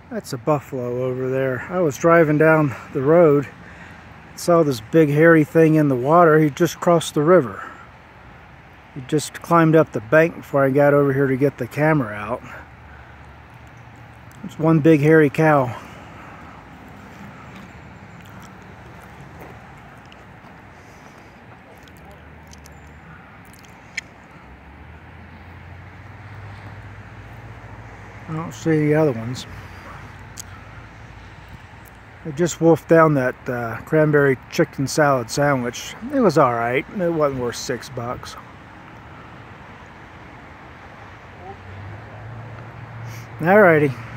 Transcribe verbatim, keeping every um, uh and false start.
That's a buffalo over there. I was driving down the road, saw this big hairy thing in the water. He just crossed the river. He just climbed up the bank before I got over here to get the camera out. It's one big hairy cow. I don't see the other ones. I just wolfed down that uh, cranberry chicken salad sandwich. It was alright. It wasn't worth six bucks. Alrighty.